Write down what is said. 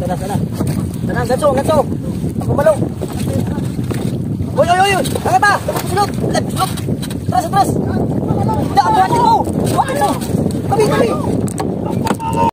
sana. Sana, ganso. Ako malo. Uy. Angkat pa. Sulot. Atras. Hindi, ako natin mo. Ano? Tabi.